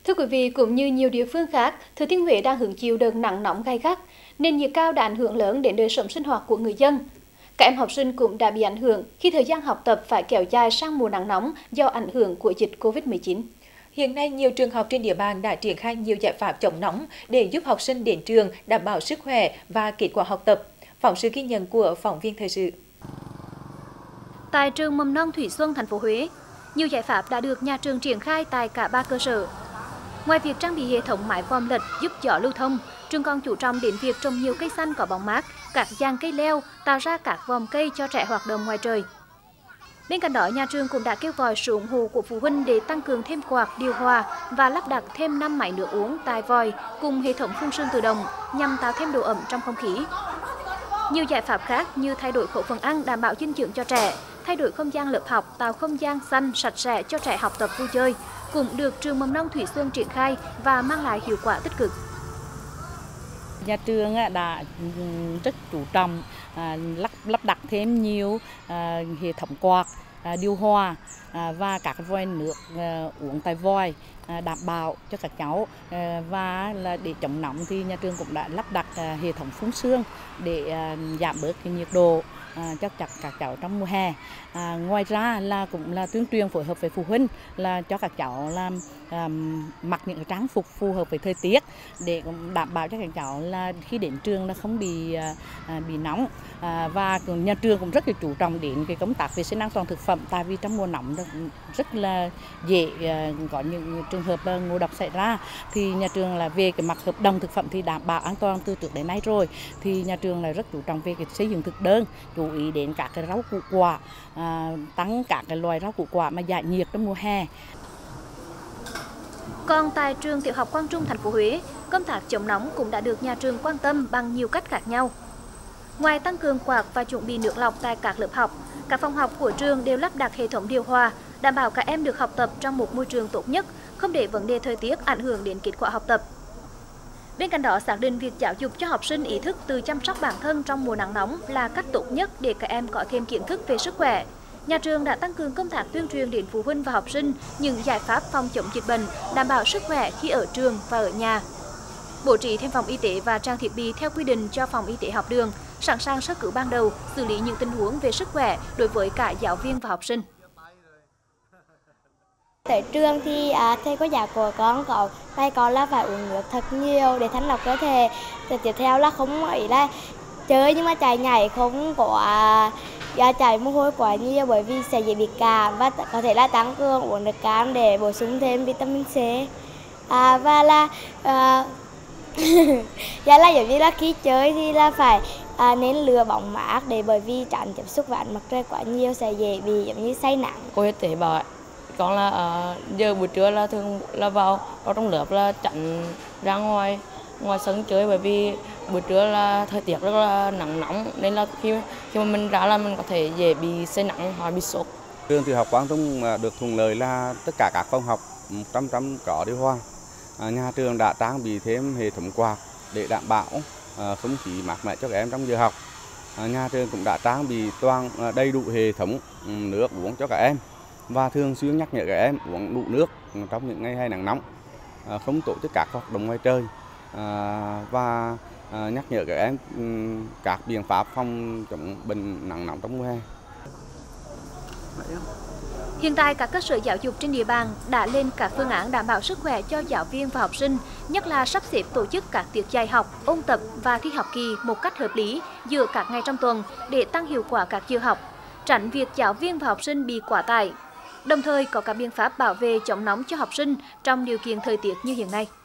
Thưa quý vị, cũng như nhiều địa phương khác, Thừa Thiên Huế đang hứng chịu đợt nắng nóng gay gắt, nền nhiệt cao đã ảnh hưởng lớn đến đời sống sinh hoạt của người dân. Các em học sinh cũng đã bị ảnh hưởng khi thời gian học tập phải kéo dài sang mùa nắng nóng do ảnh hưởng của dịch Covid-19. Hiện nay, nhiều trường học trên địa bàn đã triển khai nhiều giải pháp chống nóng để giúp học sinh đến trường đảm bảo sức khỏe và kết quả học tập. Phóng sự ghi nhận của phóng viên thời sự. Tại trường mầm non Thủy Xuân, thành phố Huế, nhiều giải pháp đã được nhà trường triển khai tại cả 3 cơ sở. Ngoài việc trang bị hệ thống mái vòm lệch giúp gió lưu thông, trường còn chú trọng đến việc trồng nhiều cây xanh có bóng mát, các giàn cây leo tạo ra các vòm cây cho trẻ hoạt động ngoài trời. Bên cạnh đó, nhà trường cũng đã kêu gọi sự ủng hộ của phụ huynh để tăng cường thêm quạt, điều hòa và lắp đặt thêm 5 máy nước uống tại vòi cùng hệ thống phun sương tự động nhằm tạo thêm độ ẩm trong không khí. Nhiều giải pháp khác như thay đổi khẩu phần ăn đảm bảo dinh dưỡng cho trẻ, thay đổi không gian lớp học, tạo không gian xanh sạch sẽ cho trẻ học tập vui chơi cũng được trường mầm non Thủy Xuân triển khai và mang lại hiệu quả tích cực. Nhà trường đã rất chú trọng lắp đặt thêm nhiều hệ thống quạt, điều hòa và các vòi nước uống tại vòi đảm bảo cho các cháu, và là để chống nóng thì nhà trường cũng đã lắp đặt hệ thống phun sương để giảm bớt cái nhiệt độ cho các cháu trong mùa hè. Ngoài ra là cũng là tuyên truyền phối hợp với phụ huynh là cho các cháu làm mặc những cái trang phục phù hợp với thời tiết để đảm bảo cho các cháu là khi đến trường là không bị nóng. Và nhà trường cũng rất là chú trọng đến cái công tác vệ sinh an toàn thực phẩm, tại vì trong mùa nóng rất là dễ có những trường hợp ngộ độc xảy ra. Thì nhà trường là về cái mặt hợp đồng thực phẩm thì đảm bảo an toàn từ trước đến nay rồi, thì nhà trường là rất chú trọng về cái xây dựng thực đơn, chú ý đến các cái rau củ quả, tăng các cái loài rau củ quả mà giải nhiệt trong mùa hè. Còn tại trường tiểu học Quang Trung, thành phố Huế, công tác chống nóng cũng đã được nhà trường quan tâm bằng nhiều cách khác nhau. Ngoài tăng cường quạt và chuẩn bị nước lọc tại các lớp học, các phòng học của trường đều lắp đặt hệ thống điều hòa, đảm bảo các em được học tập trong một môi trường tốt nhất, không để vấn đề thời tiết ảnh hưởng đến kết quả học tập. Bên cạnh đó, xác định việc giáo dục cho học sinh ý thức tự chăm sóc bản thân trong mùa nắng nóng là cách tốt nhất để các em có thêm kiến thức về sức khỏe. Nhà trường đã tăng cường công tác tuyên truyền đến phụ huynh và học sinh những giải pháp phòng chống dịch bệnh, đảm bảo sức khỏe khi ở trường và ở nhà. Bố trí thêm phòng y tế và trang thiết bị theo quy định cho phòng y tế học đường, sẵn sàng sơ cứu ban đầu, xử lý những tình huống về sức khỏe đối với cả giáo viên và học sinh. Tới trường thì thầy cô giáo của con có tay con là phải uống nước thật nhiều để thanh lọc cơ thể. Tiếp theo là không ấy là chơi nhưng mà chạy nhảy không có chảy mồ hôi quá nhiều bởi vì sẽ dễ bị cảm, và có thể là tăng cường uống nước cam để bổ sung thêm vitamin C. Và là giống như là khi chơi thì là phải nên lựa bóng mát để bởi vì tránh tiếp xúc với ánh mặt trời quá nhiều sẽ dễ bị giống như say nắng. Cô y tế bảo con là giờ buổi trưa là thường là vào trong lớp là tránh ra ngoài sân chơi, bởi vì buổi trưa là thời tiết rất là nắng nóng nên là khi mà mình ra là mình có thể dễ bị say nắng hoặc bị sốt. Trường tiểu học Quang Trung được thuận lợi là tất cả các phòng học 100% có điều hòa. Nhà trường đã trang bị thêm hệ thống quạt để đảm bảo không khí mát mẻ cho các em trong giờ học. Nhà trường cũng đã trang bị toàn đầy đủ hệ thống nước uống cho các em và thường xuyên nhắc nhở các em uống đủ nước trong những ngày hè nắng nóng, không tổ chức các hoạt động ngoài trời và nhắc nhở các em các biện pháp phòng chống bệnh nắng nóng trong mùa hè. Hiện tại, các cơ sở giáo dục trên địa bàn đã lên các phương án đảm bảo sức khỏe cho giáo viên và học sinh, nhất là sắp xếp tổ chức các tiết dạy học, ôn tập và thi học kỳ một cách hợp lý giữa các ngày trong tuần để tăng hiệu quả các giờ học, tránh việc giáo viên và học sinh bị quá tải. Đồng thời có các biện pháp bảo vệ chống nóng cho học sinh trong điều kiện thời tiết như hiện nay.